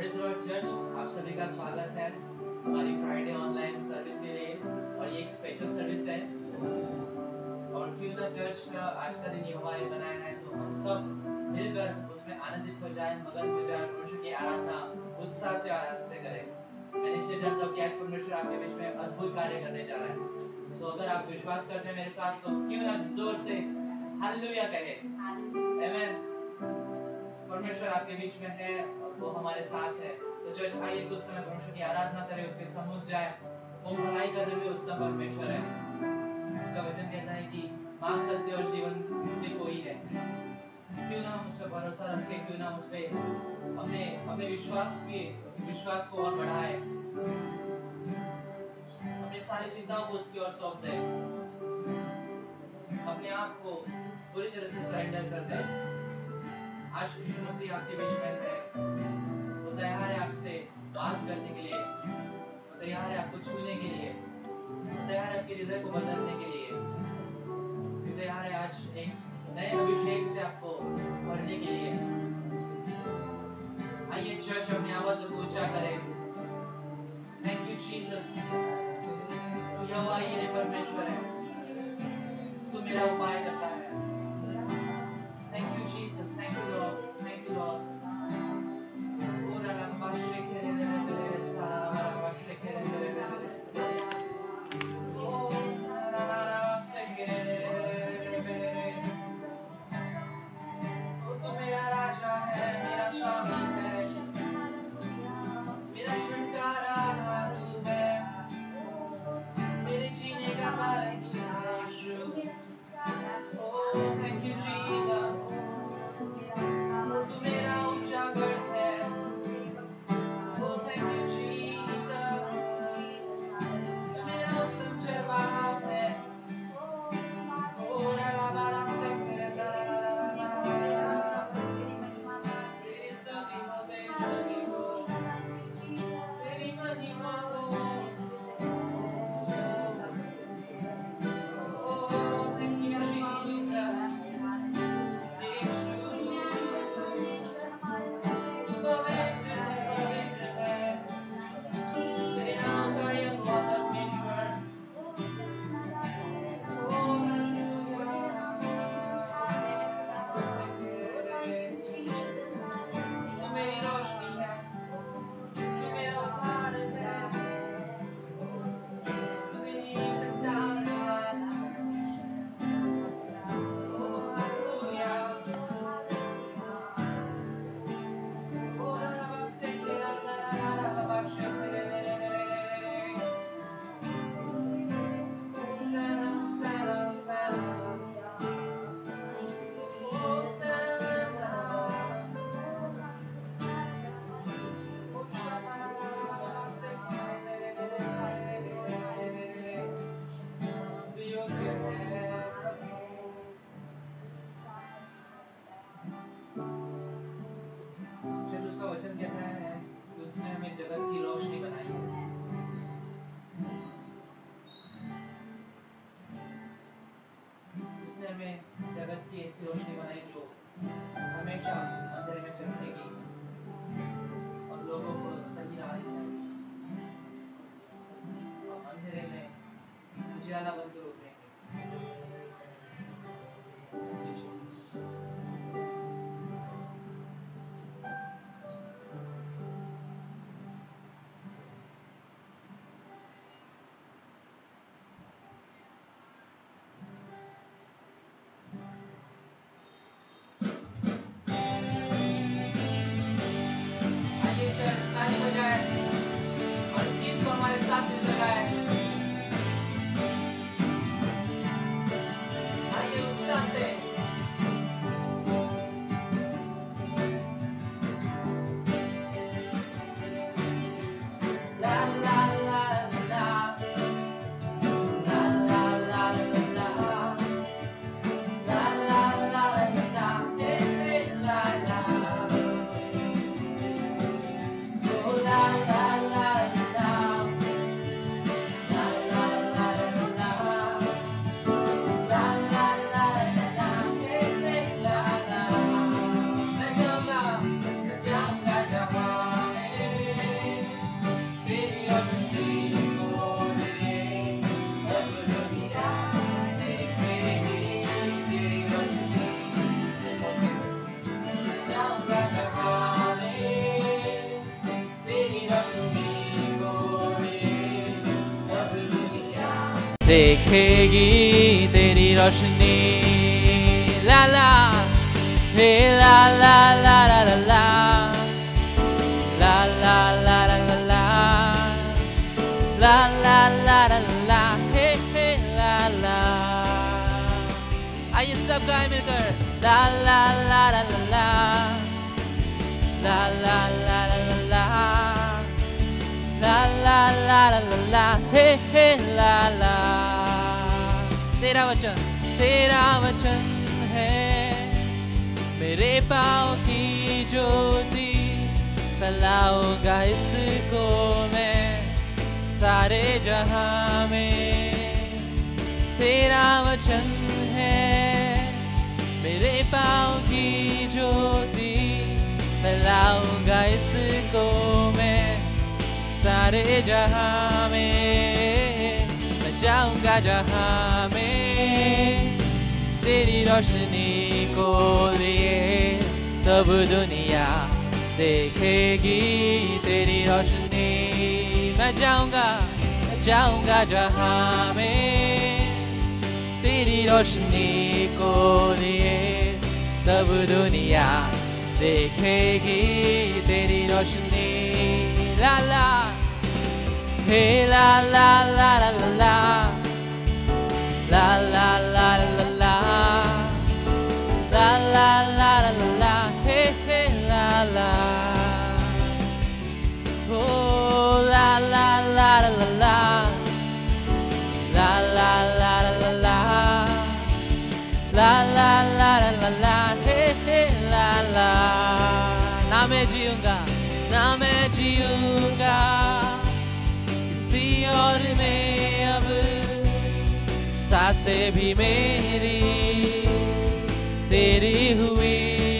Praise Lord church, आप सभी का स्वागत है हमारी फ्राइडे ऑनलाइन सर्विस के लिए। और ये एक स्पेशल सर्विस है और क्यों ना चर्च का आज का दिन यहोवा ने बनाया है, तो हम सब मिलकर उसमें आनंदित हो जाए, मगन हो जाए, परमेश्वर की आराधना उत्साह से आराधना से करें। मैं निश्चय जानता हूँ कि आज परमेश्वर आपके बीच में अद्भुत कार्य करने जा रहा है। सो अगर आप विश्वास करते हैं मेरे साथ, तो क्यों ना जोर से हालेलुया कहें। आमीन। परमेश्वर आपके बीच में है और वो हमारे साथ है। तो चर्च आइए कुछ समय परमेश्वर की आराधना करें, उसके सम्मुख जाए। वो भलाई करने में उत्तम परमेश्वर है। उसका वचन कहता है कि मार्ग, सत्य और जीवन से कोई है। क्यों ना हम उस पर भरोसा रखें, क्यों ना उस पर अपने विश्वास को और बढ़ाए, अपनी सारी चिंताओं को उसकी ओर सौंप दें, अपने आप को पूरी तरह से सरेंडर कर दें। आज यीशु मसीह आपके बीच में है। वो तैयार है आपसे बात करने के लिए, वो तैयार है आपको छूने के लिए, वो तैयार है आपके हृदय को बदलने के लिए, वो तैयार है आज एक नए अभिषेक से आपको भरने के लिए। आइए चर्च अपनी आवाज को ऊंचा करें। थैंक यू जीसस, तू यहोवा यीरे परमेश्वर है, तू मेरा उपाय करता है। Thank you Jesus, thank you Lord, thank you Lord. वचन कहता है कि उसने हमें जगत की रोशनी बनाई है। उसने हमें जगत की ऐसी रोशनी बनाई जो हमेशा अंधेरे में चमकेगी और लोगों को सही राह दिखाएगी और अंधेरे में उजियाला बनकर उभरेंगे। देखेगी तेरी रोशनी। ला ला हे ला ला ला ला ला ला ला ला ला ला ला ला ला ला ला ला हे हे ला ला। आइए सब गाएं मिलकर ला ला ला ला ला ला ला ला ला ला ला ला ला ला ला ला हे हे ला ला। तेरा वचन है मेरे पाँव की ज्योति, फैलाऊंगा इसको मैं सारे जहां में। तेरा वचन है मेरे पाँव की ज्योति, फैलाऊंगा इसको मैं सारे जहां में। मैं जाऊंगा जहां में तेरी रोशनी को लिए, तब दुनिया देखेगी तेरी रोशनी। मैं जाऊंगा जहां में तेरी रोशनी को लिए, तब दुनिया देखेगी तेरी रोशनी। ला ला हे ला ला ला ला ला ला ला ला ला ला ला ला ला ला ला हे हे ला ला। Oh la la la la la la la la la la la la la la la la la हे हे ला ला। ना मैं जीऊंगा किसी और में अब, सांसें भी मेरी तेरी हुई।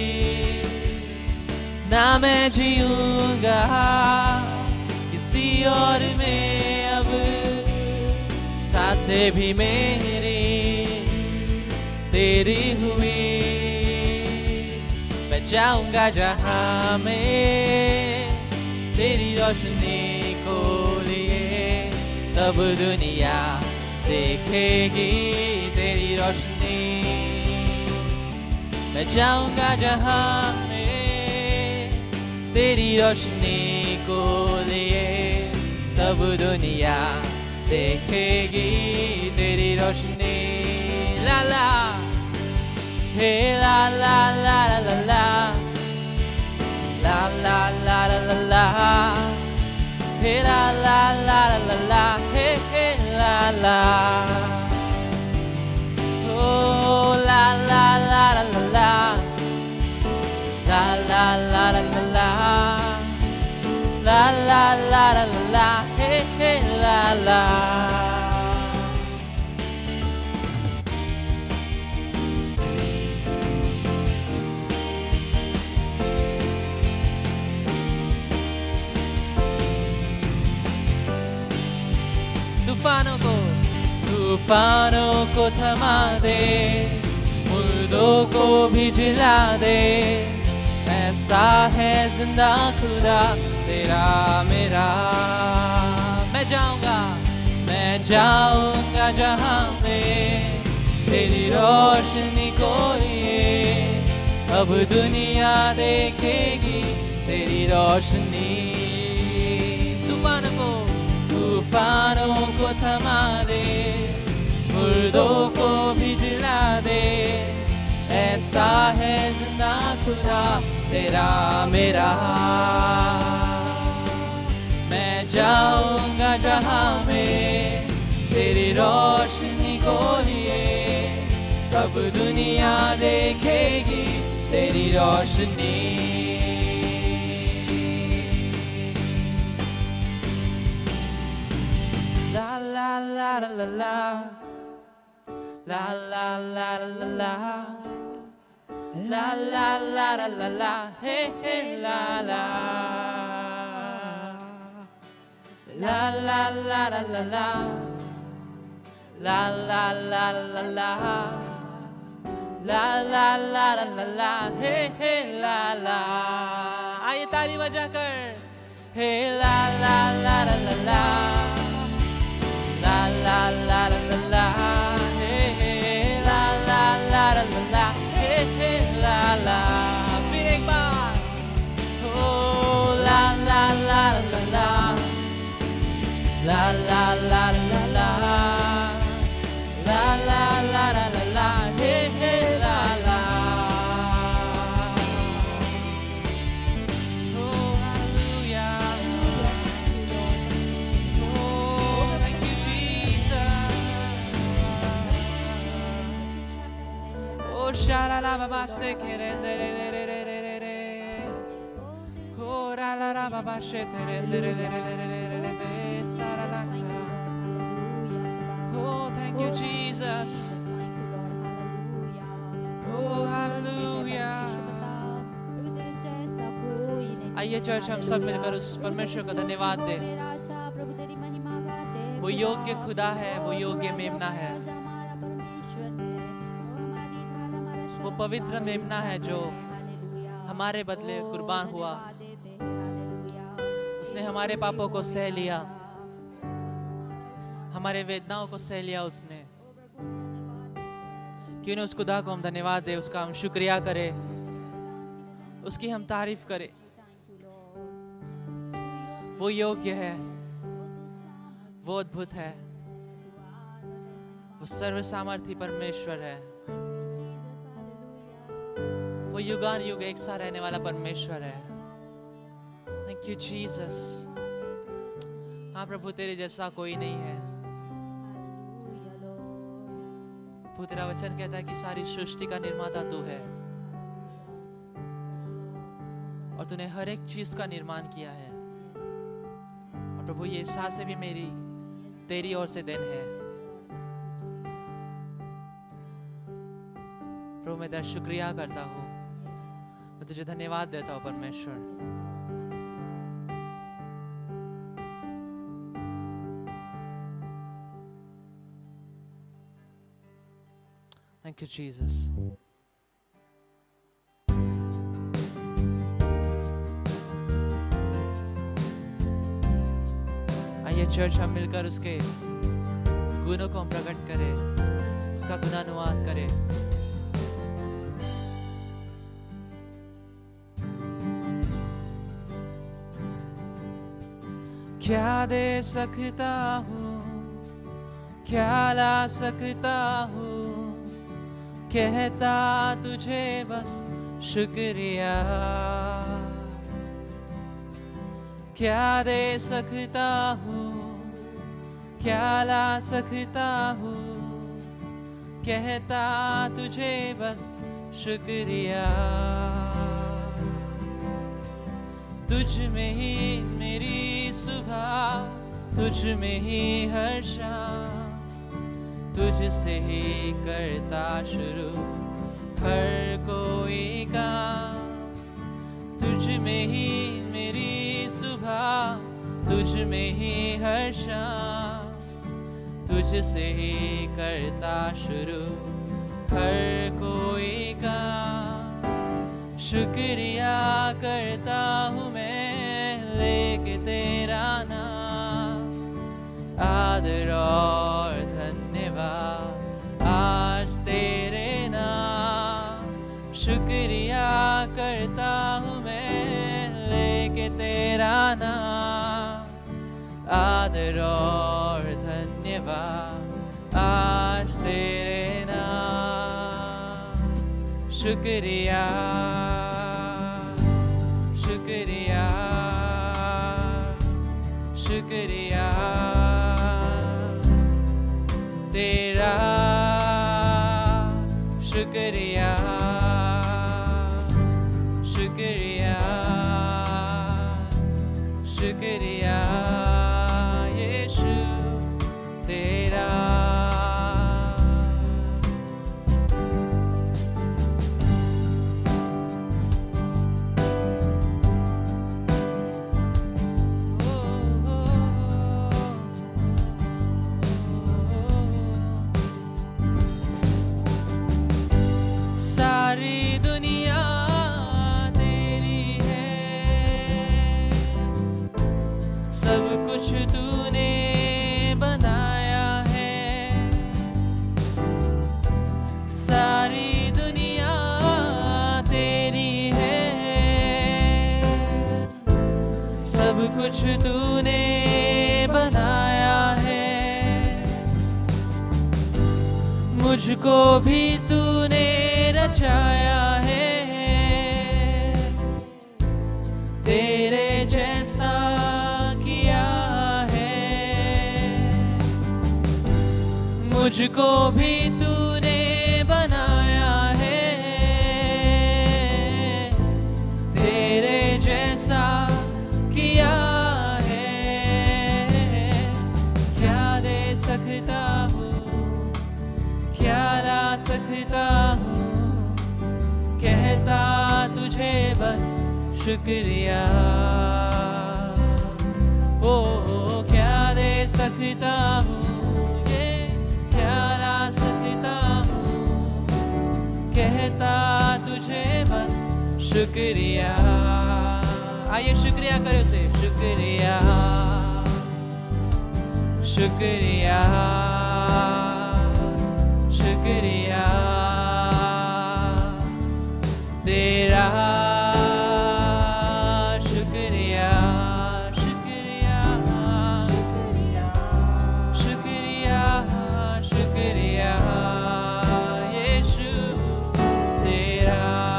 ना मैं जीऊंगा किसी और में अब, सांसें भी मेरी तेरी हुई। मैं जाऊंगा जहां में तेरी रोशनी को लिए, तब दुनिया देखेगी तेरी रोशनी। मैं जाऊंगा जहां में तेरी रोशनी को लिए, तब दुनिया देखेगी तेरी रोशनी। ला ला हे ला ला ला ला ला ला ला ला ला ला ला हे ला ला ला ला ला हे हे ला ला। Oh la la la la la la la la la la la la la la la la hey hey la la। तूफानों को थमा दे, मुर्दों को भी जिला दे। ऐसा है जिंदा खुदा तेरा मेरा। मैं जाऊंगा जहां में तेरी रोशनी को लिए, अब दुनिया देखेगी तेरी रोशनी। तूफानों को थमा दे, मुर्दों को भी जिला दे। ऐसा है जिंदा खुदा तेरा मेरा। मैं जाऊंगा जहां में तेरी रोशनी को लिए, तब दुनिया देखेगी तेरी रोशनी। La la la la la la la la la la la la la la la la la hey hey la la la la la la la la la la la la la la la la la la hey hey la la। आइए ताली बजाकर hey la la la la la la la la la la shala la baba se kerende re re re re re re. Oh la la la baba she terende re re re re re re re be sara la ka. Oh, thank you, Jesus. Oh, hallelujah. आइए church हम सब मिलकर उस परमेश्वर को धन्यवाद दें। वो योग्य खुदा है, वो योग्य मेमना है, वो पवित्र मेमना है जो हमारे बदले कुर्बान हुआ। उसने हमारे पापों को सह लिया, हमारे वेदनाओं को सह लिया उसने। क्यों न उस खुदा को हम धन्यवाद दें, उसका हम शुक्रिया करें, उसकी हम तारीफ करें। वो योग्य है, वो अद्भुत है, वो सर्व सामर्थी परमेश्वर है, वो युगान युग एक साथ रहने वाला परमेश्वर है। Thank you Jesus. हाँ प्रभु, तेरे जैसा कोई नहीं है। प्रभु तेरा वचन कहता है कि सारी सृष्टि का निर्माता तू है और तूने हर एक चीज का निर्माण किया है। और प्रभु ये सांसें भी मेरी तेरी ओर से देन है। प्रभु मैं तेरा शुक्रिया करता हूँ, मैं तुझे धन्यवाद देता हूँ परमेश्वर। Thank you, Jesus. आइए चर्च हम मिलकर उसके गुणों को हम प्रकट करें, उसका गुणानुवाद करें। क्या दे सकता हूँ, क्या ला सकता हूँ, कहता तुझे बस शुक्रिया। क्या दे सकता हूँ, क्या ला सकता हूँ, कहता तुझे बस शुक्रिया। तुझ में ही मेरी सुबह, तुझ में ही हर शाम, तुझसे ही करता शुरू हर कोई काम। तुझ में ही मेरी सुबह, तुझ में ही हर शाम, तुझसे ही करता शुरू हर कोई काम। शुक्रिया करता हूँ मैं लेके तेरा नाम, आदर और धन्यवाद आज तेरे नाम। शुक्रिया करता हूँ मैं लेके तेरा नाम, आदर और धन्यवाद आज तेरे नाम। शुक्रिया शुक्रिया शुक्रिया तेरा, शुक्रिया शुक्रिया शुक्रिया यीशु तेरा। सारी दुनिया तेरी है, सब कुछ तूने बनाया है। सारी दुनिया तेरी है, सब कुछ तूने बनाया है। मुझको भी तूने रचाया है, तेरे जैसा किया है। मुझको भी तूने बनाया है, सकता हूँ, कहता तुझे बस शुक्रिया। ओ क्या दे सकता हूँ, ये क्या ला सकता हूँ, कहता तुझे बस शुक्रिया। आइए शुक्रिया करें उसे, शुक्रिया शुक्रिया शुक्रिया तेरा, शुक्रिया शुक्रिया शुक्रिया शुक्रिया यीशु तेरा।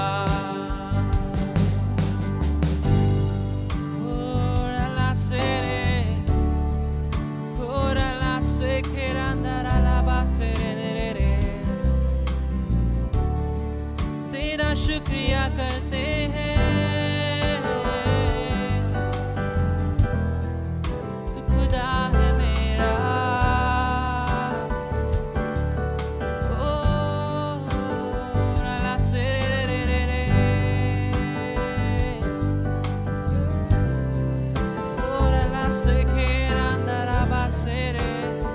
तेरा शुक्रिया करते हैं, तू खुदा है मेरा। ओ ला से रे रे रे, ओ ला से खेरांदरा बासे रे।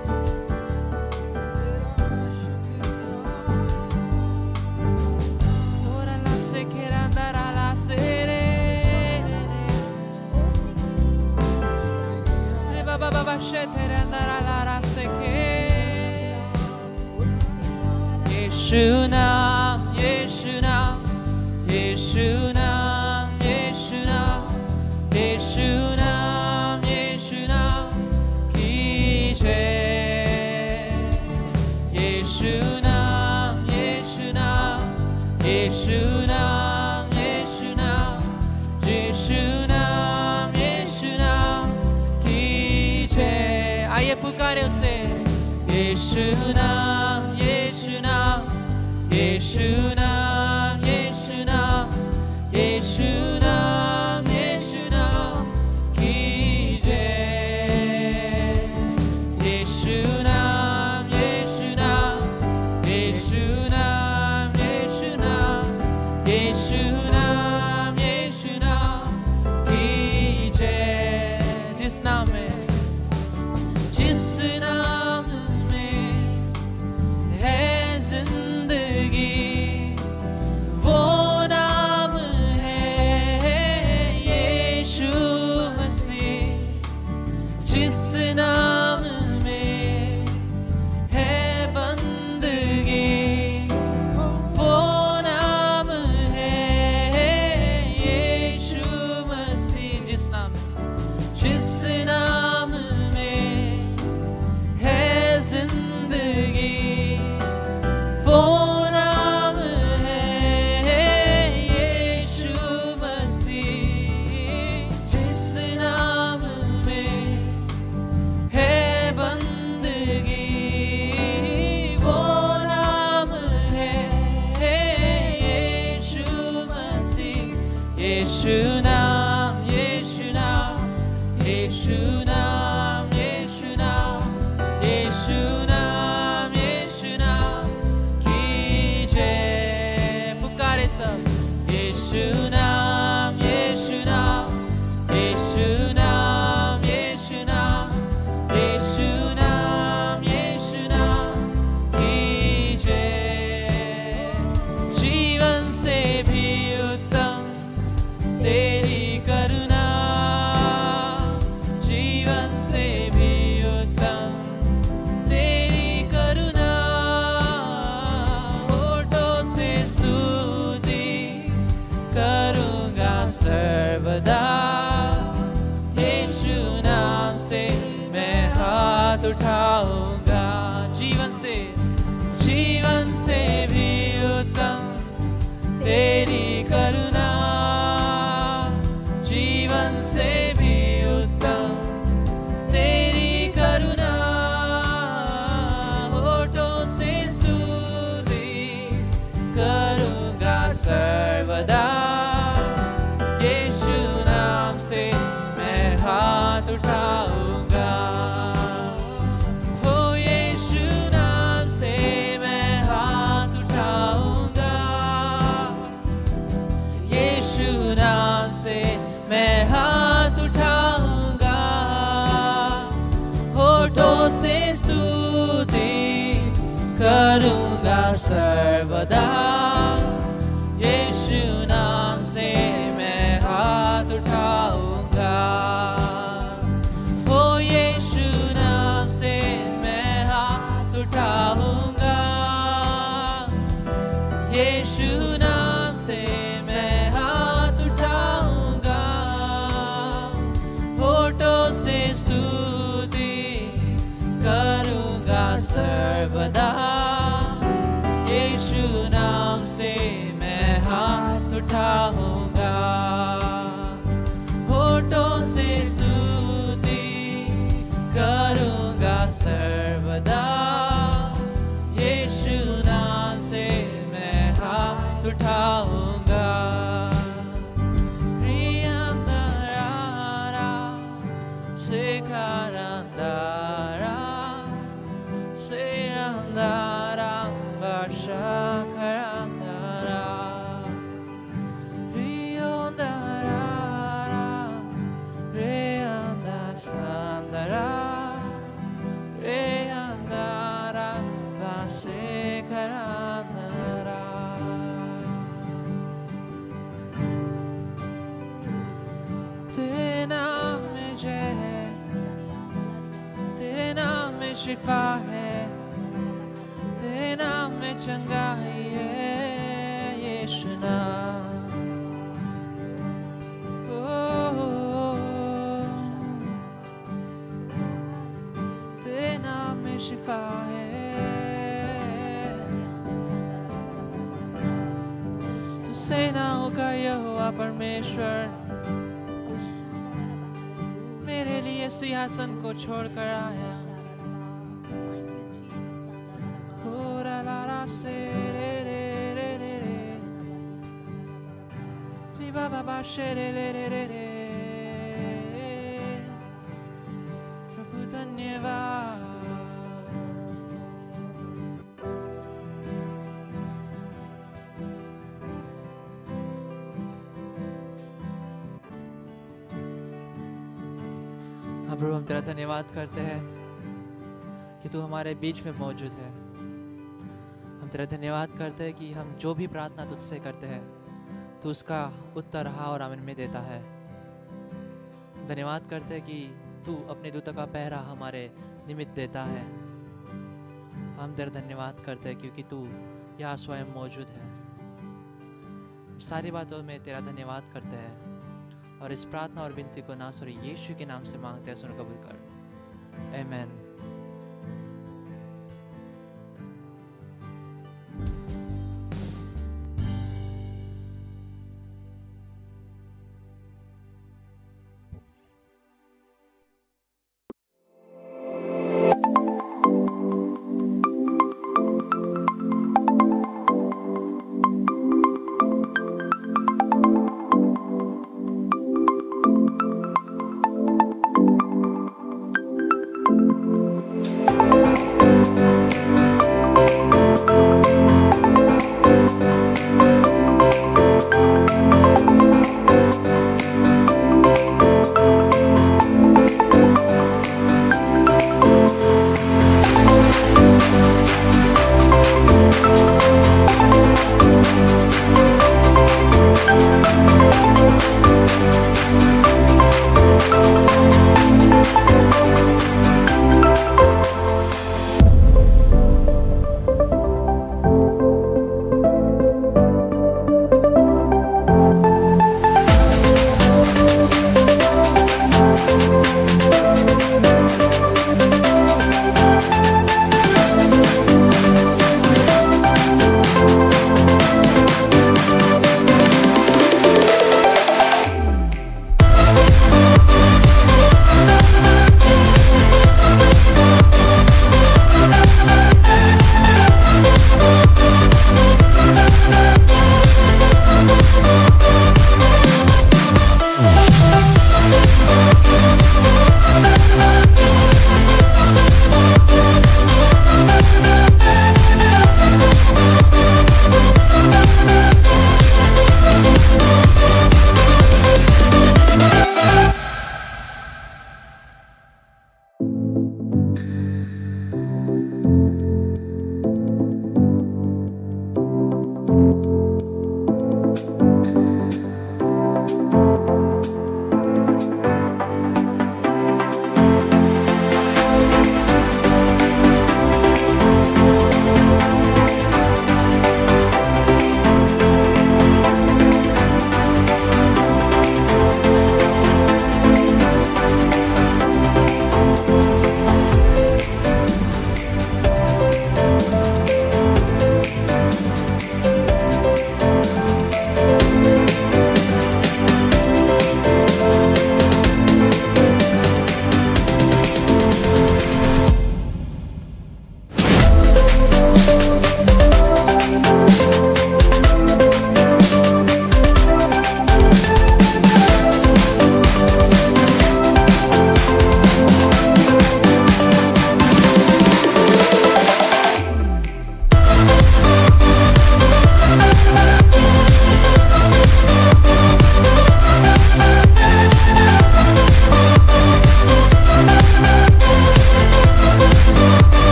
यीशु नाम यीशु नाम यीशु नाम यीशु नाम यीशु नाम यीशु नाम की जय। यीशु नाम यीशु नाम यीशु नाम यीशु नाम यीशु नाम यीशु नाम की जय। आइए पुकारे उसे, यीशु नाम यीशु नाम यीशु नाम यीशु नाम यीशु नाम यीशु नाम की जय। यीशु नाम यीशु नाम यीशु नाम यीशु नाम यीशु नाम यीशु नाम की जय। जिस नाम में है जिंदगी, वो नाम है यीशु मसीह। जिस नाम में है बंदगी, वो नाम है यीशु मसीह। जिस नाम में है जिंदगी, वो नाम है यीशु मसीह। जिस नाम में है बंदगी, वो नाम है यीशु मसीह। यीशु नाम यीशु नाम यीशु नाम यीशु नाम यीशु नाम यीशु नाम की जय। पुकारे सब, यीशु नाम यीशु नाम यीशु नाम यीशु नाम यीशु नाम यीशु नाम की जय। जीवन से भी उत्तम तेरी करुणा, जीवन से भी उत्तम तेरी करुणा। होठों से स्तुति करूँगा सर्वदा, यीशु नाम से मैं हाथ उठाऊंगा। जीवन से भी उत्तम तेरी करुणा, जीवन से भी उत्तम तेरी करुणा। होठों से स्तुति करूँगा सर्वदा, यीशु नाम से मैं हाथ उठाऊंगा। हो यीशु नाम से मैं हाथ सर्वदा यीशु नाम से मैं हाथ उठाऊंगा। ओ यीशु नाम से मैं हाथ उठाऊंगा। यीशु नाम से मैं हाथ उठाऊंगा। होठों से स्तुति करूंगा सर्वदा। यीशु नाम से मैं हाथ उठाऊंगा। होठों से स्तुति करूंगा सर्वदा। यीशु नाम से मैं हाथ उठाऊंगा। रियांदारा सेकारांदारा सेरांदारा Shakarandarara Riondarara Reanda Sandara Reandara Vasekaranara। तेरे नाम में जय है, तेरे नाम में शिफा है, तेरे नाम में चंगाई है यीशु नाम। ओ तेरे नाम में शिफा है। तू सेनाओं का यहोवा परमेश्वर मेरे लिए सिंहासन को छोड़कर आया। Se re re re re re ri ba ba ba she re re re re re प्रभु धन्यवाद। हाँ प्रभु, हम तेरा धन्यवाद करते हैं कि तू हमारे बीच में मौजूद है। हम तेरा धन्यवाद करते हैं कि हम जो भी प्रार्थना तुझसे करते हैं तो उसका उत्तर हाँ और आमीन में देता है। धन्यवाद करते हैं कि तू अपने दूतों का पहरा हमारे निमित्त देता है। हम तेरा धन्यवाद करते हैं क्योंकि तू यहाँ स्वयं मौजूद है। सारी बातों में तेरा धन्यवाद करते हैं और इस प्रार्थना और विनती को नासुर यीशु के नाम से मांगते हैं, सुन कबूल कर। आमीन।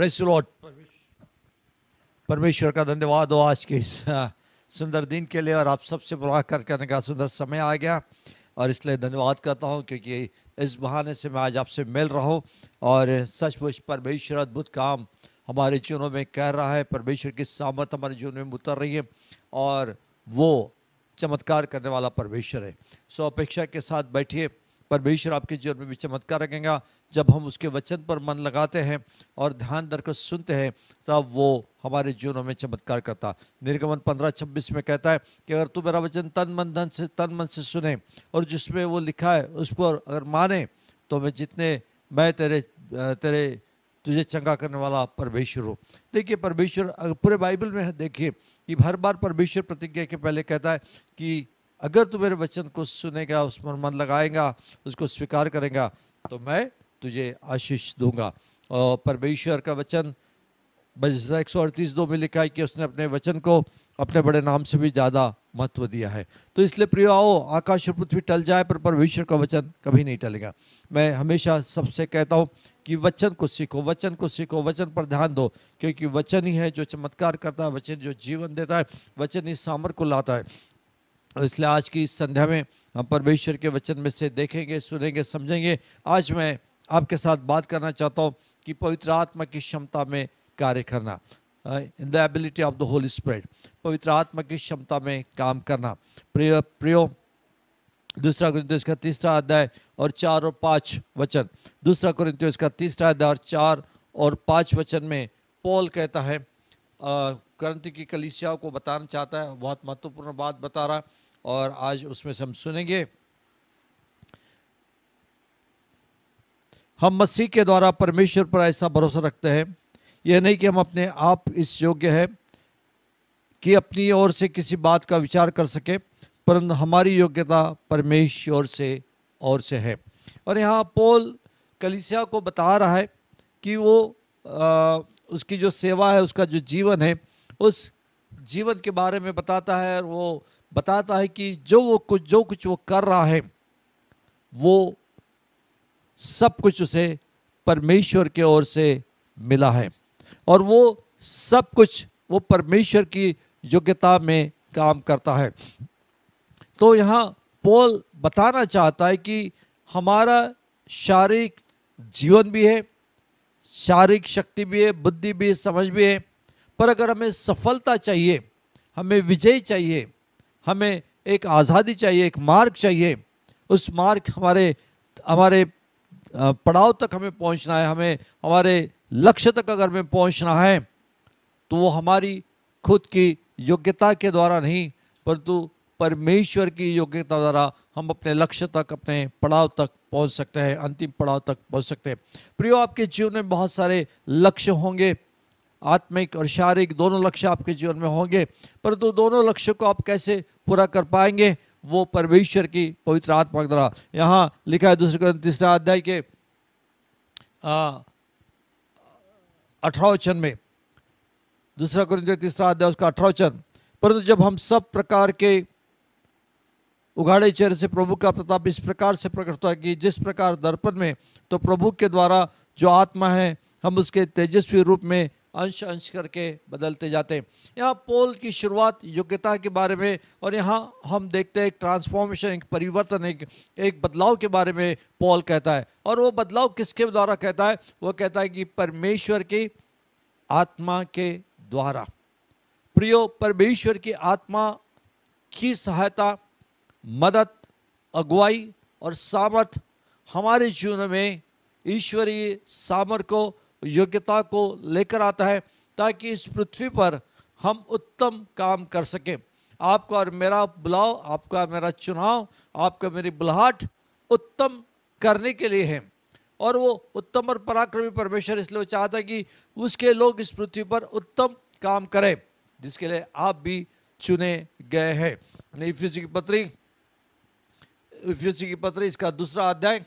Praise the Lord. परमेश्वर का धन्यवाद हो आज के इस सुंदर दिन के लिए, और आप सबसे मुलाकात करने का सुंदर समय आ गया, और इसलिए धन्यवाद करता हूं क्योंकि इस बहाने से मैं आज आपसे मिल रहा हूं। और सचमुच परमेश्वर अद्भुत काम हमारे जीवनों में कर रहा है। परमेश्वर की सामर्थ हमारे जीवन में उतर रही है, और वो चमत्कार करने वाला परमेश्वर है। सो अपेक्षा के साथ बैठिए, परमेश्वर आपके जीवन में भी चमत्कार रखेगा। जब हम उसके वचन पर मन लगाते हैं और ध्यान दर कर सुनते हैं, तब वो हमारे जीवनों में चमत्कार करता। निर्गमन 15:26 में कहता है कि अगर तू मेरा वचन तन मन से सुने और जिसमें वो लिखा है उस पर अगर माने, तो मैं तेरे तुझे चंगा करने वाला परमेश्वर हूँ। देखिए परमेश्वर पूरे बाइबल में देखिए कि हर बार परमेश्वर प्रतिज्ञा के पहले कहता है कि अगर तू मेरे वचन को सुनेगा, उस पर मन लगाएगा, उसको स्वीकार करेगा, तो मैं तुझे आशीष दूंगा। और परमेश्वर का वचन 138:2 में लिखा है कि उसने अपने वचन को अपने बड़े नाम से भी ज़्यादा महत्व दिया है। तो इसलिए प्रियो, आओ, आकाश और पृथ्वी टल जाए पर परमेश्वर का वचन कभी नहीं टलेगा। मैं हमेशा सबसे कहता हूँ कि वचन को सीखो, वचन को सीखो, वचन पर ध्यान दो, क्योंकि वचन ही है जो चमत्कार करता है, वचन जो जीवन देता है, वचन ही सामर्थ को लाता है। और इसलिए आज की इस संध्या में हम परमेश्वर के वचन में से देखेंगे, सुनेंगे, समझेंगे। आज मैं आपके साथ बात करना चाहता हूँ कि पवित्र आत्मा की क्षमता में कार्य करना, in the ability of the Holy Spirit, पवित्र आत्मा की क्षमता में काम करना। प्रियो 2 कोरिन्थियों का 3 अध्याय और 4 और 5 वचन, 2 कोरिन्थियों का 3 अध्याय और 4 और 5 वचन में पौल कहता है, कोरिन्थ की कलीसियाओं को बताना चाहता है, बहुत महत्वपूर्ण बात बता रहा, और आज उसमें से हम सुनेंगे। हम मसीह के द्वारा परमेश्वर पर ऐसा भरोसा रखते हैं, यह नहीं कि हम अपने आप इस योग्य है कि अपनी ओर से किसी बात का विचार कर सके, परंतु हमारी योग्यता परमेश्वर से है। और यहाँ पौल कलीसिया को बता रहा है कि वो उसकी जो सेवा है, उसका जो जीवन है, उस जीवन के बारे में बताता है। और वो बताता है कि जो कुछ वो कर रहा है, वो सब कुछ उसे परमेश्वर की ओर से मिला है, और वो सब कुछ वो परमेश्वर की योग्यता में काम करता है। तो यहाँ पौल बताना चाहता है कि हमारा शारीरिक जीवन भी है, शारीरिक शक्ति भी है, बुद्धि भी है, समझ भी है, पर अगर हमें सफलता चाहिए, हमें विजय चाहिए, हमें एक आज़ादी चाहिए, एक मार्ग चाहिए, उस मार्ग हमारे पड़ाव तक हमें पहुंचना है, हमें हमारे लक्ष्य तक अगर हमें पहुंचना है, तो वो हमारी खुद की योग्यता के द्वारा नहीं, परंतु परमेश्वर की योग्यता द्वारा हम अपने लक्ष्य तक, अपने पड़ाव तक पहुंच सकते हैं, अंतिम पड़ाव तक पहुंच सकते हैं। प्रियो, आपके जीवन में बहुत सारे लक्ष्य होंगे, आत्मिक और शारीरिक दोनों लक्ष्य आपके जीवन में होंगे, परंतु दोनों लक्ष्यों को आप कैसे पूरा कर पाएंगे, वो परमेश्वर की पवित्र आत्मा के द्वारा। यहाँ लिखा है 2 कोरिन्थियों 3 अध्याय के 18 वचन में, 2 कोरिन्थियों 3 अध्याय उसका 18 वचन, परंतु जब हम सब प्रकार के उघाड़े चेहरे से प्रभु का प्रताप इस प्रकार से प्रकट होता है कि जिस प्रकार दर्पण में तो प्रभु के द्वारा जो आत्मा है, हम उसके तेजस्वी रूप में अंश अंश करके बदलते जाते हैं। यहाँ पौल की शुरुआत योग्यता के बारे में, और यहाँ हम देखते हैं एक ट्रांसफॉर्मेशन, एक परिवर्तन, एक बदलाव के बारे में पौल कहता है। और वो बदलाव किसके द्वारा कहता है? वो कहता है कि परमेश्वर की आत्मा के द्वारा। प्रियो, परमेश्वर की आत्मा की सहायता, मदद, अगुवाई और सामर्थ हमारे जीवन में ईश्वरीय सामर्थ को, योग्यता को लेकर आता है, ताकि इस पृथ्वी पर हम उत्तम काम कर सकें। आपका और मेरा बुलाव, आपका मेरा चुनाव, आपका मेरी बुलाहट उत्तम करने के लिए है। और वो उत्तम और पराक्रमी परमेश्वर इसलिए चाहता है कि उसके लोग इस पृथ्वी पर उत्तम काम करें, जिसके लिए आप भी चुने गए हैं। इफिसियों की पत्री इसका 2 अध्याय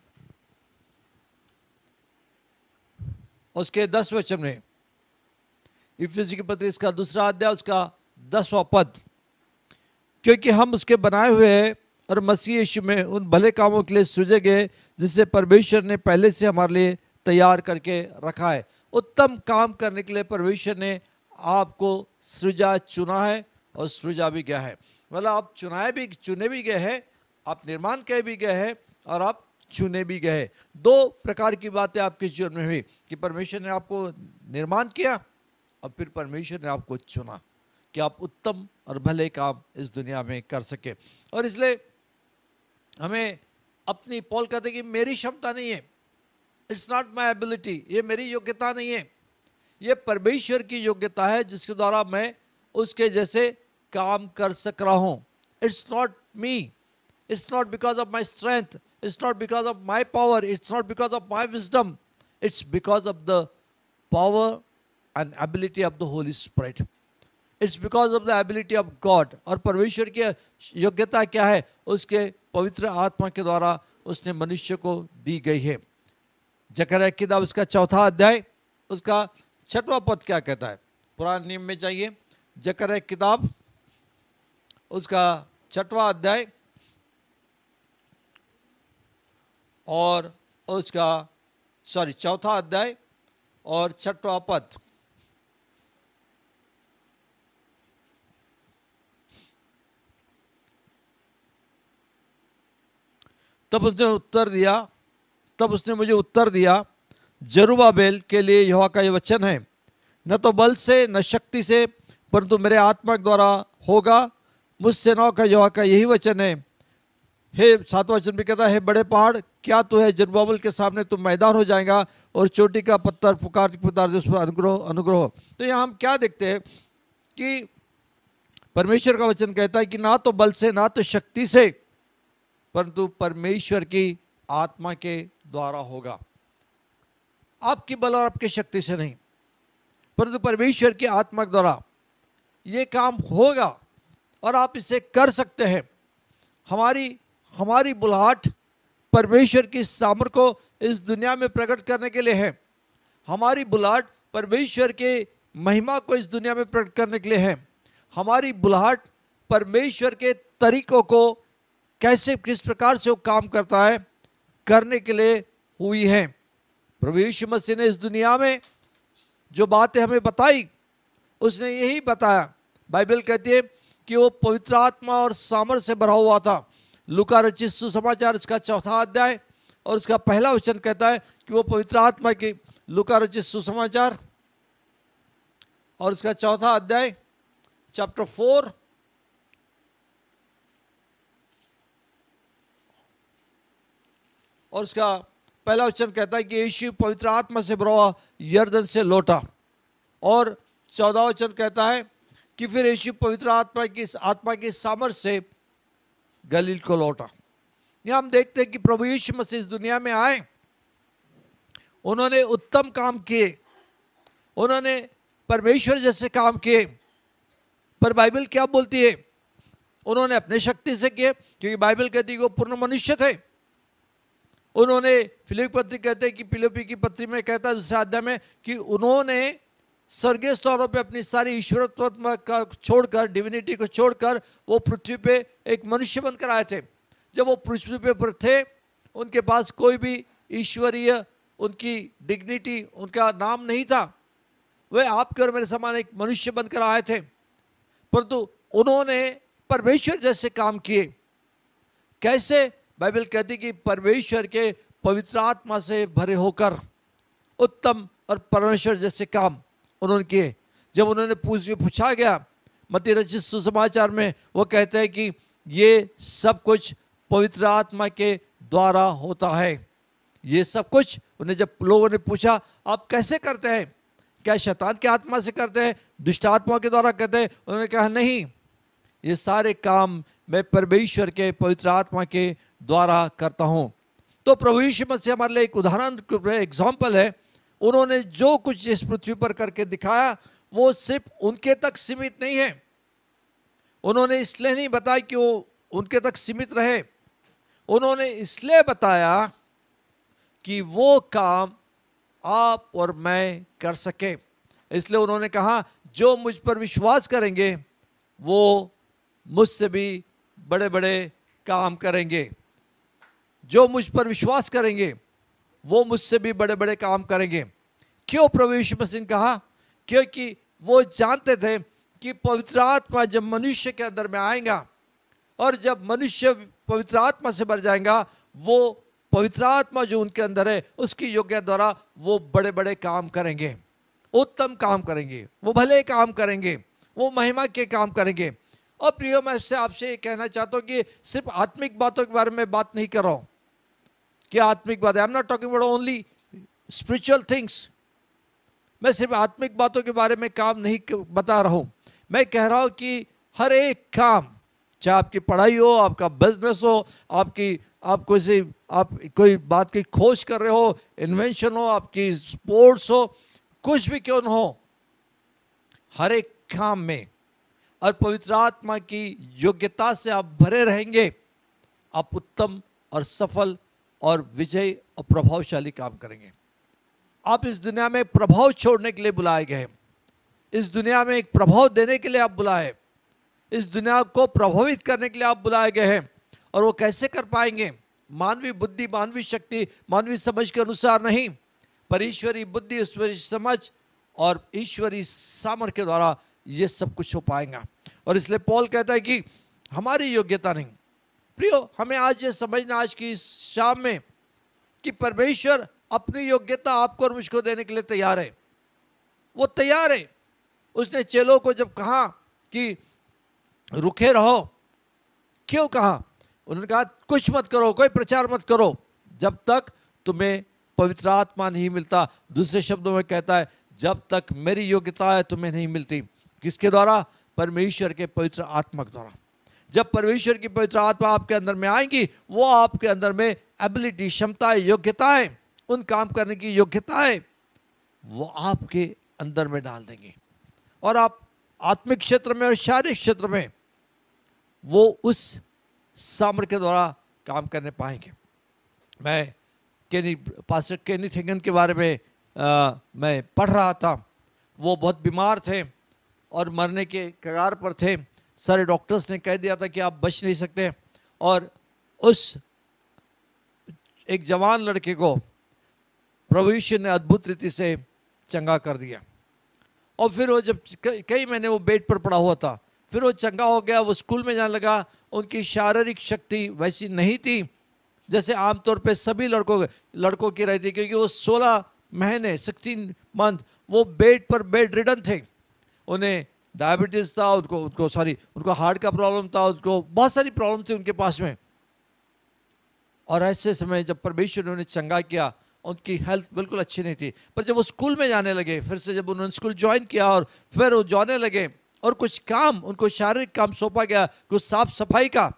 उसके 10 वचन में, इफिसियों की पत्री इसका 2 अध्याय उसका 10वां पद, क्योंकि हम उसके बनाए हुए हैं और मसीह यीशु में उन भले कामों के लिए सृजे गए जिससे परमेश्वर ने पहले से हमारे लिए तैयार करके रखा है। उत्तम काम करने के लिए परमेश्वर ने आपको सृजा, चुना है और सृजा भी गया है। मतलब आप चुने भी गए हैं, आप निर्माण किए भी गए हैं और आप चुने भी गए। दो प्रकार की बातें आपके जीवन में हुई कि परमेश्वर ने आपको निर्माण किया और फिर परमेश्वर ने आपको चुना कि आप उत्तम और भले काम इस दुनिया में कर सके। और इसलिए हमें अपनी, पॉल कहते कि मेरी क्षमता नहीं है, इट्स नॉट माई एबिलिटी, ये मेरी योग्यता नहीं है, ये परमेश्वर की योग्यता है जिसके द्वारा मैं उसके जैसे काम कर सक रहा हूँ। It's not me, it's not because of my strength, it's not because of my power, it's not because of my wisdom, it's because of the power and ability of the Holy Spirit, it's because of the ability of God. और परमेश्वर की योग्यता क्या है? उसके पवित्र आत्मा के द्वारा उसने मनुष्य को दी गई है। जकरयाह की किताब उसका 4 अध्याय उसका 6वां पद क्या कहता है? पुराने नियम में चाहिए, जकरयाह की किताब उसका 6वां अध्याय और उसका 4 अध्याय और 6वां पद। तब उसने मुझे उत्तर दिया, जरुब्बाबेल के लिए यहोवा का यह वचन है, न तो बल से न शक्ति से परंतु मेरे आत्मा के द्वारा होगा। मुझ सेनाओं का यहोवा का यही वचन है। हे 7वां वचन भी कहता है, बड़े पहाड़ क्या तू है? जरुब्बाबेल के सामने तू मैदान हो जाएगा और चोटी का पत्थर पुकार उस पर अनुग्रह। तो यहाँ हम क्या देखते हैं कि परमेश्वर का वचन कहता है कि ना तो बल से ना तो शक्ति से परंतु परमेश्वर की आत्मा के द्वारा होगा। आपकी बल और आपकी शक्ति से नहीं, परंतु परमेश्वर की आत्मा के द्वारा ये काम होगा और आप इसे कर सकते हैं। हमारी बुलाहट परमेश्वर की सामर्थ को इस दुनिया में प्रकट करने के लिए है। हमारी बुलाहट परमेश्वर के महिमा को इस दुनिया में प्रकट करने के लिए है। हमारी बुलाहट परमेश्वर के तरीकों को कैसे, किस प्रकार से वो काम करता है, करने के लिए हुई है। प्रभु यीशु मसीह ने इस दुनिया में जो बातें हमें बताई उसने यही बताया। बाइबल कहती है कि वो पवित्र आत्मा और सामर्थ से भरा हुआ था। लूका रचित सुसमाचार इसका 4 अध्याय और उसका 1 वचन कहता है कि वो पवित्र आत्मा की, लूका रचित सुसमाचार और उसका 4 अध्याय चैप्टर 4 और उसका 1 वचन कहता है कि यीशु पवित्र आत्मा से भरा हुआ यरदन से लौटा। और 14 वचन कहता है कि फिर यीशु पवित्र आत्मा की सामर्थ से गलील को लौटा। यहाँ हम देखते हैं कि प्रभु यीशु मसीह इस दुनिया में आए, उन्होंने उत्तम काम किए, उन्होंने परमेश्वर जैसे काम किए। पर बाइबल क्या बोलती है? उन्होंने अपने शक्ति से किए, क्योंकि बाइबल कहती है कि वो पूर्ण मनुष्य थे। उन्होंने, फिलिप्पी पत्री कहते हैं कि फिलिप्पी की पत्री में कहता है 2 अध्याय में कि उन्होंने स्वर्गीय स्तरों पे अपनी सारी ईश्वरत्व का छोड़कर, डिविनिटी को छोड़कर वो पृथ्वी पे एक मनुष्य बनकर आए थे। जब वो पृथ्वी पे थे उनके पास कोई भी ईश्वरीय उनकी डिग्निटी, उनका नाम नहीं था। वे आपके और मेरे समान एक मनुष्य बनकर आए थे, परंतु उन्होंने परमेश्वर जैसे काम किए। कैसे? बाइबल कहती कि परमेश्वर के पवित्र आत्मा से भरे होकर उत्तम और परमेश्वर जैसे काम उन्होंने किए। जब उन्होंने पूछा गया मत्ती रचित सुसमाचार में, वो कहते हैं कि ये सब कुछ पवित्र आत्मा के द्वारा होता है। ये सब कुछ उन्हें, जब लोगों ने पूछा आप कैसे करते हैं, क्या शैतान की आत्मा से करते हैं, दुष्ट आत्मा के द्वारा करते हैं? उन्होंने कहा नहीं, ये सारे काम मैं परमेश्वर के पवित्र आत्मा के द्वारा करता हूं। तो प्रभु यीशु मसीह हमारे लिए एक उदाहरण, एग्जाम्पल है। उन्होंने जो कुछ इस पृथ्वी पर करके दिखाया वो सिर्फ उनके तक सीमित नहीं है। उन्होंने इसलिए नहीं बताया कि वो उनके तक सीमित रहे, उन्होंने इसलिए बताया कि वो काम आप और मैं कर सके। इसलिए उन्होंने कहा जो मुझ पर विश्वास करेंगे वो मुझसे भी बड़े बड़े काम करेंगे। जो मुझ पर विश्वास करेंगे वो मुझसे भी बड़े बड़े काम करेंगे। क्यों प्रभु यीशु मसीह ने कहा? क्योंकि वो जानते थे कि पवित्र आत्मा जब मनुष्य के अंदर में आएगा और जब मनुष्य पवित्र आत्मा से भर जाएगा, वो पवित्र आत्मा जो उनके अंदर है उसकी योग्यता द्वारा वो बड़े बड़े काम करेंगे, उत्तम काम करेंगे, वो भले काम करेंगे, वो महिमा के काम करेंगे। और प्रियो, मैं आपसे ये कहना चाहता हूँ कि सिर्फ आत्मिक बातों के बारे में बात नहीं कर रहा हूँ। क्या आत्मिक बात है? I am not talking about only spiritual things. मैं सिर्फ आत्मिक बातों के बारे में काम नहीं बता रहा हूँ। मैं कह रहा हूँ कि हर एक काम, चाहे आपकी पढ़ाई हो, आपका बिजनेस हो, आप कोई बात की खोज कर रहे हो, इन्वेंशन हो, आपकी स्पोर्ट्स हो, कुछ भी क्यों न हो, हर एक काम में और पवित्र आत्मा की योग्यता से आप भरे रहेंगे, आप उत्तम और सफल और विजयी और प्रभावशाली काम करेंगे। आप इस दुनिया में प्रभाव छोड़ने के लिए बुलाए गए, इस दुनिया में एक प्रभाव देने के लिए आप बुलाए, इस दुनिया को प्रभावित करने के लिए आप बुलाए गए हैं। और वो कैसे कर पाएंगे? मानवीय बुद्धि, मानवीय शक्ति, मानवीय समझ के अनुसार नहीं, पर ईश्वरीय बुद्धि, ईश्वरीय समझ और ईश्वरीय सामर्थ्य के द्वारा ये सब कुछ हो पाएगा। और इसलिए पौल कहता है कि हमारी योग्यता नहीं। प्रियो, हमें आज ये समझना, आज की शाम में, कि परमेश्वर अपनी योग्यता आपको और मुझको देने के लिए तैयार है। वो तैयार है। उसने चेलों को जब कहा कि रुके रहो, क्यों कहा? उन्होंने कहा कुछ मत करो, कोई प्रचार मत करो जब तक तुम्हें पवित्र आत्मा नहीं मिलता। दूसरे शब्दों में कहता है, जब तक मेरी योग्यता है तुम्हें नहीं मिलती। किसके द्वारा? परमेश्वर के पवित्र आत्मा के द्वारा। जब परमेश्वर की पवित्र आत्मा आपके अंदर में आएंगी, वो आपके अंदर में एबिलिटी, क्षमताएं, योग्यताएं, उन काम करने की योग्यताएं वो आपके अंदर में डाल देंगे। और आप आत्मिक क्षेत्र में और शारीरिक क्षेत्र में वो उस सामर्थ्य के द्वारा काम करने पाएंगे। मैं पास्टर केनी थिंगन के बारे में मैं पढ़ रहा था। वो बहुत बीमार थे और मरने के कगार पर थे। सारे डॉक्टर्स ने कह दिया था कि आप बच नहीं सकते। और उस एक जवान लड़के को प्रभु यीशु ने अद्भुत रीति से चंगा कर दिया। और फिर वो जब कई महीने वो बेड पर पड़ा हुआ था, फिर वो चंगा हो गया, वो स्कूल में जाने लगा। उनकी शारीरिक शक्ति वैसी नहीं थी जैसे आमतौर पे सभी लड़कों की रहती, क्योंकि वो 16 महीने 16 मंथ वो बेड पर बेड रिडन थे। उन्हें डायबिटीज़ था, उनको हार्ट का प्रॉब्लम था, उनको बहुत सारी प्रॉब्लम थी उनके पास में। और ऐसे समय जब परमेश्वर ने उन्हें चंगा किया, उनकी हेल्थ बिल्कुल अच्छी नहीं थी। पर जब वो स्कूल में जाने लगे, फिर से जब उन्होंने स्कूल ज्वाइन किया और फिर वो जाने लगे, और कुछ काम उनको शारीरिक काम सौंपा गया, कुछ साफ सफाई का,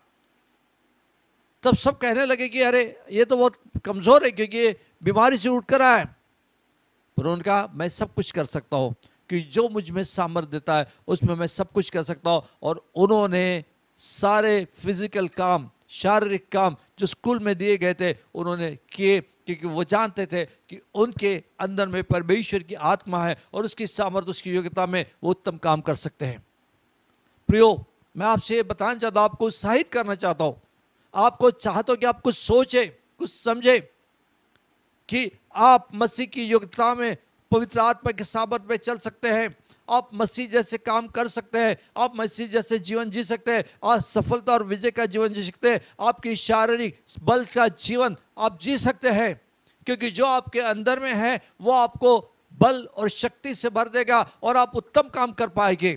तब सब कहने लगे कि अरे ये तो बहुत कमज़ोर है, क्योंकि ये बीमारी से उठ कर आया। पर उन्होंने कहा मैं सब कुछ कर सकता हूँ, कि जो मुझ में सामर्थ्य देता है उसमें मैं सब कुछ कर सकता हूँ। और उन्होंने सारे फिजिकल काम, शारीरिक काम जो स्कूल में दिए गए थे उन्होंने किए, क्योंकि वो जानते थे कि उनके अंदर में परमेश्वर की आत्मा है और उसकी सामर्थ्य, उसकी योग्यता में वो उत्तम काम कर सकते हैं। प्रियो, मैं आपसे ये बताना चाहता हूँ, आपको उत्साहित करना चाहता हूँ, आपको चाहता हूँ कि आप कुछ सोचे, कुछ समझे कि आप मसीह की योग्यता में, पवित्र आत्मा के सामर्थ्य में चल सकते हैं। आप मसीह जैसे काम कर सकते हैं, आप मसीह जैसे जीवन जी सकते हैं, आप सफलता और विजय का जीवन जी सकते हैं, आपकी शारीरिक बल का जीवन आप जी सकते हैं, क्योंकि जो आपके अंदर में है वो आपको बल और शक्ति से भर देगा और आप उत्तम काम कर पाएंगे।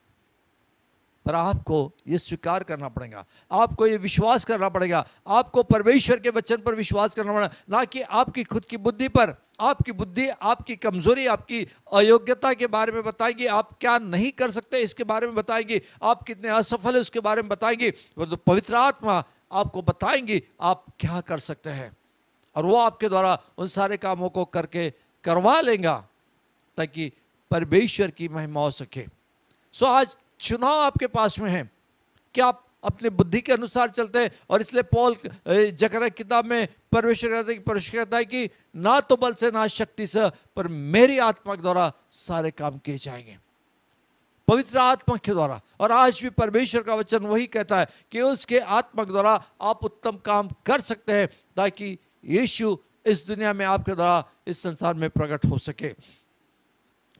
पर आपको ये स्वीकार करना पड़ेगा, आपको ये विश्वास करना पड़ेगा, आपको परमेश्वर के वचन पर विश्वास करना पड़ेगा, ना कि आपकी खुद की बुद्धि पर। आपकी बुद्धि आपकी कमजोरी, आपकी अयोग्यता के बारे में बताएगी, आप क्या नहीं कर सकते इसके बारे में बताएगी, आप कितने असफल है उसके बारे में बताएगी। तो पवित्र आत्मा आपको बताएंगी आप क्या कर सकते हैं, और वो आपके द्वारा उन सारे कामों को करके करवा लेगा ताकि परमेश्वर की महिमा हो सके। सो आज चुनाव आपके पास में है कि आप अपने बुद्धि के अनुसार चलते हैं। और इसलिए पौल जकरिया किताब में परमेश्वर कहता है कि ना तो बल से ना शक्ति से, पर मेरी आत्मा के द्वारा सारे काम किए जाएंगे, पवित्र आत्मा के द्वारा। और आज भी परमेश्वर का वचन वही कहता है कि उसके आत्मा के द्वारा आप उत्तम काम कर सकते हैं, ताकि यीशु इस दुनिया में आपके द्वारा इस संसार में प्रकट हो सके।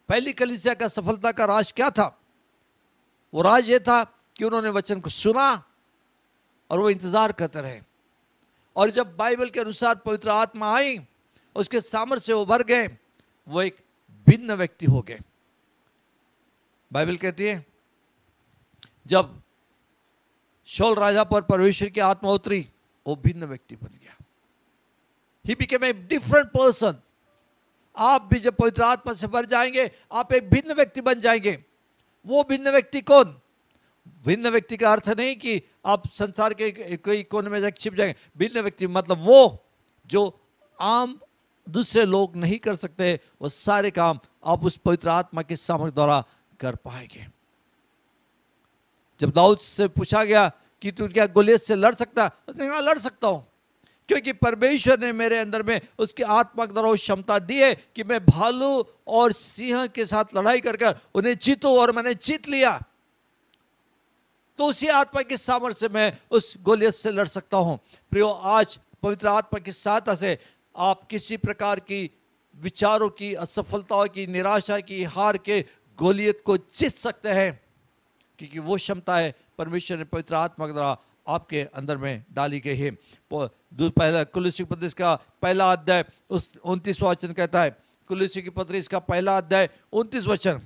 पहली कलीसिया का सफलता का राज क्या था? वो राज ये था कि उन्होंने वचन को सुना और वो इंतजार करते रहे, और जब बाइबल के अनुसार पवित्र आत्मा आई, उसके सामर्थ्य से वो भर गए, वो एक भिन्न व्यक्ति हो गए। बाइबल कहती है जब शौल राजा पर परमेश्वर की आत्मा उतरी, वो भिन्न व्यक्ति बन गया। He became a different person। आप भी जब पवित्र आत्मा से भर जाएंगे, आप एक भिन्न व्यक्ति बन जाएंगे। वो भिन्न व्यक्ति कौन? भिन्न व्यक्ति का अर्थ नहीं कि आप संसार के कोई कोने में जाकर छिप जाएंगे। भिन्न व्यक्ति मतलब वो जो आम दूसरे लोग नहीं कर सकते, वो सारे काम आप उस पवित्र आत्मा के सामर्थ्य द्वारा कर पाएंगे। जब दाऊद से पूछा गया कि तू क्या गोलियत से लड़ सकता है, उसने कहा लड़ सकता हूं, क्योंकि परमेश्वर ने मेरे अंदर में उसकी आत्मा के द्वारा क्षमता दी है कि मैं भालू और सिंह के साथ लड़ाई कर कर उन्हें जीतूं, और मैंने जीत लिया। तो उसी आत्मा के सामर्थ्य से मैं उस गोलियत से लड़ सकता हूं। प्रियो, आज पवित्र आत्मा की सहायता से आप किसी प्रकार की विचारों की, असफलताओं की, निराशा की, हार के गोलियत को जीत सकते हैं, क्योंकि वो क्षमता है परमेश्वर ने पवित्र आत्मा के द्वारा आपके अंदर में डाली गई है। पहला कुलुस्सियों की पत्री का पहला अध्याय उस 29वां वचन कहता है, कुलुस्सियों की पत्री का पहला अध्याय 29 वचन,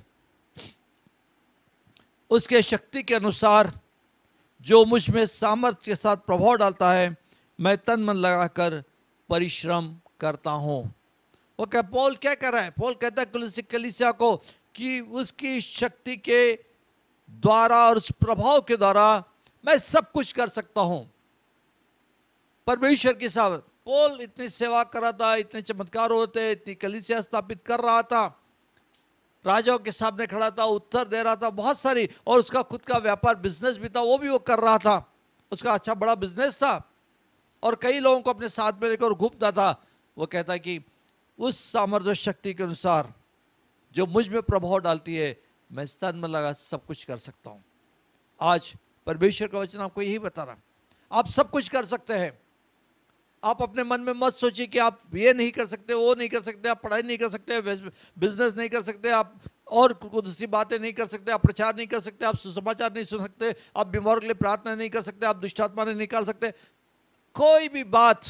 उसके शक्ति के अनुसार जो मुझ में सामर्थ्य के साथ प्रभाव डालता है, मैं तन मन लगाकर परिश्रम करता हूं। वो क्या पौल क्या कर रहा है? पौल कहता है कुलुस्सी कलीसिया को कि उसकी शक्ति के द्वारा और उस प्रभाव के द्वारा मैं सब कुछ कर सकता हूं। परमेश्वर की सामर्थ। पौल इतनी सेवा कर रहा था, इतने चमत्कार होते, इतनी कलीसिया स्थापित कर रहा था, राजाओं के सामने खड़ा था, उत्तर दे रहा था बहुत सारी, और उसका खुद का व्यापार बिजनेस भी था, वो भी वो कर रहा था, उसका अच्छा बड़ा बिजनेस था, और कई लोगों को अपने साथ में लेकर घूमता था। वो कहता है कि उस सामर्थ्य शक्ति के अनुसार जो मुझ में प्रभाव डालती है, मैं तन मन लगा सब कुछ कर सकता हूं। आज परमेश्वर का वचन आपको यही बता रहा, आप सब कुछ कर सकते हैं। आप अपने मन में मत सोचिए कि आप ये नहीं कर सकते, वो नहीं कर सकते, आप पढ़ाई नहीं कर सकते, बिजनेस नहीं कर सकते, आप और दूसरी बातें नहीं कर सकते, आप प्रचार नहीं कर सकते, आप सुसमाचार नहीं सुन सकते, आप बीमारों के लिए प्रार्थना नहीं कर सकते, आप दुष्ट आत्मा नहीं निकाल सकते। कोई भी बात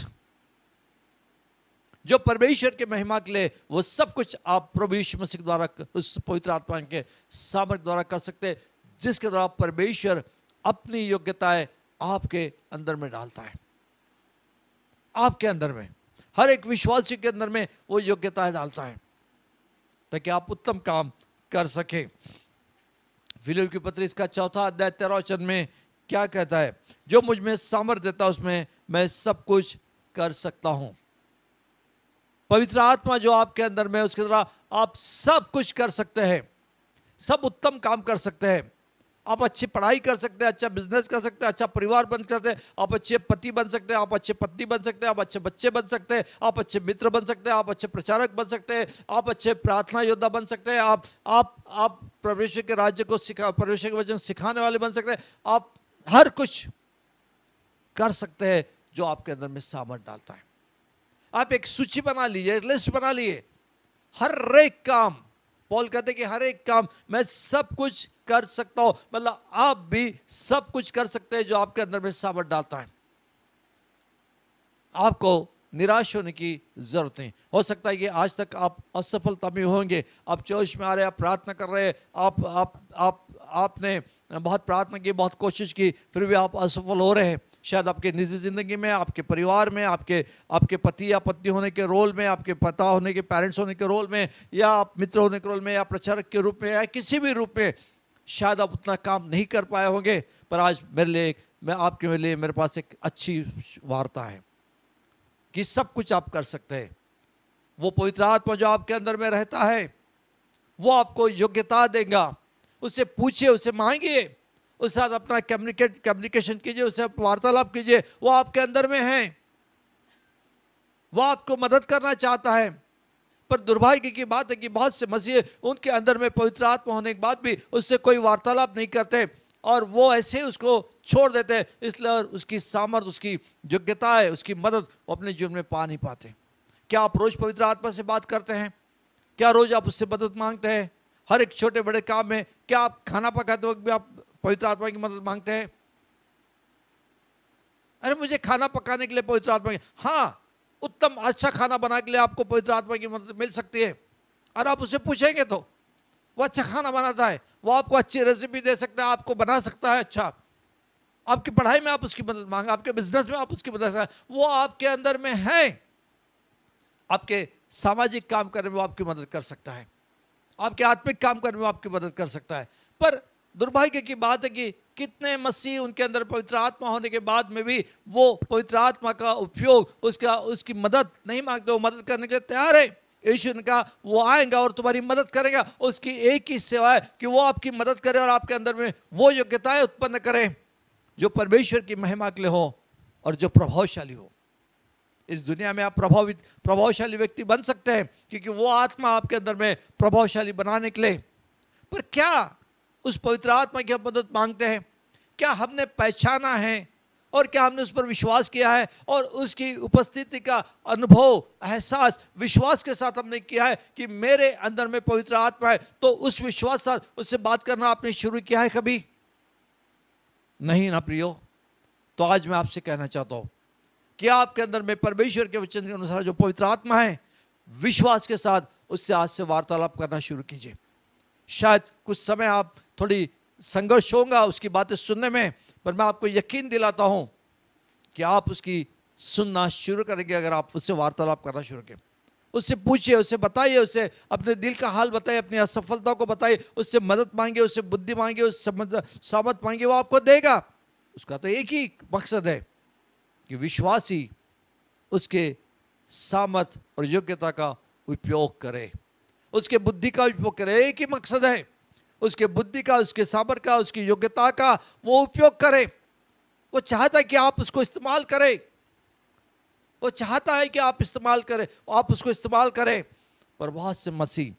जो परमेश्वर के महिमा के लिए, वो सब कुछ आप प्रभु यीशु मसीह द्वारा, उस पवित्र आत्मा के सामर्थ्य द्वारा कर सकते, जिसके द्वारा परमेश्वर अपनी योग्यताएं आपके अंदर में डालता है। आपके अंदर में, हर एक विश्वासी के अंदर में वो योग्यताएं डालता है, ताकि आप उत्तम काम कर सके। फिलिप्पियों की पत्री इसका 4 अध्याय 13 वचन में क्या कहता है? जो मुझ में सामर्थ्य देता है, उसमें मैं सब कुछ कर सकता हूं। पवित्र आत्मा जो आपके अंदर में, उसके द्वारा आप सब कुछ कर सकते हैं, सब उत्तम काम कर सकते हैं। आप अच्छी पढ़ाई कर सकते हैं, अच्छा बिजनेस कर सकते हैं, अच्छा परिवार बन सकते हैं, आप अच्छे पति बन सकते हैं, आप अच्छे पत्नी बन सकते हैं, आप अच्छे बच्चे बन सकते हैं, आप अच्छे मित्र बन सकते हैं, आप अच्छे प्रचारक बन सकते हैं, आप अच्छे प्रार्थना योद्धा बन सकते हैं, आप परमेश्वर के राज्य को परमेश्वर के वचन सिखाने वाले बन सकते हैं। आप हर कुछ कर सकते हैं जो आपके अंदर में सामर्थ्य डालता है। आप एक सूची बना लीजिए, एक लिस्ट बना लीजिए, हर एक काम, पौल कहते हैं कि हर एक काम मैं सब कुछ कर सकता हूं। मतलब आप भी सब कुछ कर सकते हैं जो आपके अंदर में सामर्थ्य डालता है। आपको निराश होने की जरूरत नहीं। हो सकता है कि आज तक आप असफलता में होंगे, आप चर्च में आ रहे हैं, आप प्रार्थना कर रहे हैं, आपने बहुत प्रार्थना की, बहुत कोशिश की, फिर भी आप असफल हो रहे हैं। शायद आपके निजी जिंदगी में, आपके परिवार में, आपके पति या पत्नी होने के रोल में, आपके पिता होने के, पेरेंट्स होने के रोल में, या आप मित्र होने के रोल में, या प्रचारक के रूप में, या किसी भी रूप में शायद आप उतना काम नहीं कर पाए होंगे। पर आज आपके लिए मेरे पास एक अच्छी वार्ता है कि सब कुछ आप कर सकते हैं। वो पवित्र आत्मा जो आपके अंदर में रहता है, वो आपको योग्यता देगा। उससे पूछिए, उससे मांगिए, उसके साथ अपना कम्युनिकेशन कीजिए, उससे वार्तालाप कीजिए। वो आपके अंदर में है, वो आपको मदद करना चाहता है। पर दुर्भाग्य की बात है कि बहुत से मसीह उनके अंदर में पवित्र आत्मा होने के बाद भी उससे कोई वार्तालाप नहीं करते, और वो ऐसे ही उसको छोड़ देते हैं। इसलिए उसकी सामर्थ्य, उसकी योग्यता है, उसकी मदद वो अपने जीवन में पा नहीं पाते। क्या आप रोज पवित्र आत्मा से बात करते हैं? क्या रोज आप उससे मदद मांगते हैं? हर एक छोटे बड़े काम में। क्या आप खाना पकाते वक्त भी आप पवित्र आत्मा की मदद मांगते हैं? अरे मुझे खाना पकाने के लिए पवित्र आत्मा की, हाँ, उत्तम अच्छा खाना बनाने के लिए आपको पवित्र आत्मा की मदद मिल सकती है। और आप उससे पूछेंगे तो वो अच्छा खाना बनाता है, वो आपको अच्छी रेसिपी दे सकता है, आपको बना सकता है अच्छा। आपकी पढ़ाई में आप उसकी मदद मांगे, आपके बिजनेस में आप उसकी मदद, वो आपके अंदर में है। आपके सामाजिक काम करने में वो आपकी मदद कर सकता है, आपके आत्मिक काम करने में आपकी मदद कर सकता है। पर दुर्भाग्य की बात है कि कितने मसीह उनके अंदर पवित्र आत्मा होने के बाद में भी वो पवित्र आत्मा का उपयोग, उसकी मदद नहीं मांगते। वो मदद करने के लिए तैयार है। यीशु ने कहा वो आएगा और तुम्हारी मदद करेगा। उसकी एक ही सेवा है कि वो आपकी मदद करे और आपके अंदर में वो योग्यताएं उत्पन्न करे जो परमेश्वर की महिमा के लिए हो और जो प्रभावशाली हो। इस दुनिया में आप प्रभावशाली व्यक्ति बन सकते हैं क्योंकि वो आत्मा आपके अंदर में प्रभावशाली बनाने के लिए। पर क्या उस पवित्र आत्मा की हम मदद मांगते हैं? क्या हमने पहचाना है और क्या हमने उस पर विश्वास किया है और उसकी उपस्थिति का अनुभव, एहसास विश्वास के साथ हमने किया है कि मेरे अंदर में पवित्र आत्मा है? तो उस विश्वास के साथ उससे बात करना आपने शुरू किया है कभी? नहीं ना प्रियो। तो आज मैं आपसे कहना चाहता हूं कि आपके अंदर में परमेश्वर के वचन के अनुसार जो पवित्र आत्मा है, विश्वास के साथ उससे आज से वार्तालाप करना शुरू कीजिए। शायद कुछ समय आप थोड़ी संघर्ष होगा उसकी बातें सुनने में, पर मैं आपको यकीन दिलाता हूं कि आप उसकी सुनना शुरू करेंगे अगर आप उससे वार्तालाप करना शुरू करें। उससे पूछिए, उससे बताइए, उससे अपने दिल का हाल बताइए, अपनी असफलता को बताइए, उससे मदद मांगिए, उससे बुद्धि मांगिए, उससे सामर्थ मांगिए, वो आपको देगा। उसका तो एक ही मकसद है कि विश्वासी उसके सामर्थ और योग्यता का उपयोग करे, उसके बुद्धि का उपयोग करे। एक ही मकसद है, उसके बुद्धि का, उसके सामर्थ का, उसकी योग्यता का वो उपयोग करे। वो चाहता है कि आप उसको इस्तेमाल करें, वो चाहता है कि आप इस्तेमाल करें, आप उसको इस्तेमाल करें। पर बहुत से मसीह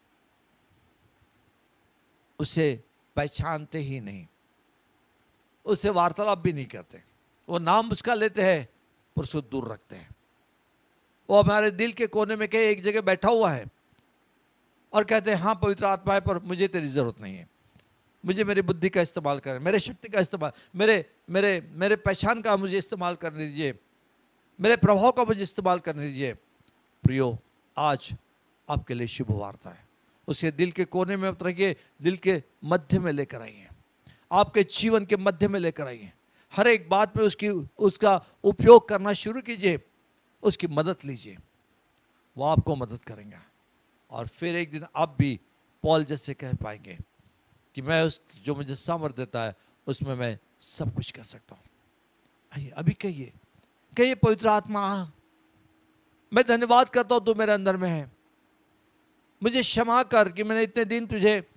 उसे पहचानते ही नहीं, उससे वार्तालाप भी नहीं करते। वो नाम उसका लेते हैं पर उसको दूर रखते हैं। वो हमारे दिल के कोने में कहीं एक जगह बैठा हुआ है और कहते हैं हाँ पवित्र आत्मा है पर मुझे तेरी जरूरत नहीं है, मुझे मेरी बुद्धि का इस्तेमाल करें, मेरे शक्ति का इस्तेमाल, मेरे मेरे मेरे पहचान का मुझे इस्तेमाल करने दीजिए, मेरे प्रभाव का मुझे इस्तेमाल करने दीजिए। प्रियो, आज आपके लिए शुभ वार्ता है। उसे दिल के कोने में मत रखिए, दिल के मध्य में लेकर आइए, आपके जीवन के मध्य में लेकर आइए। हर एक बात में उसका उपयोग करना शुरू कीजिए, उसकी मदद लीजिए, वो आपको मदद करेंगे। और फिर एक दिन आप भी पौल जैसे कह पाएंगे कि मैं उस जो मुझे सामर्थ देता है उसमें मैं सब कुछ कर सकता हूँ। आइए अभी कहिए पवित्र आत्मा मैं धन्यवाद करता हूँ तू मेरे अंदर में है, मुझे क्षमा कर कि मैंने इतने दिन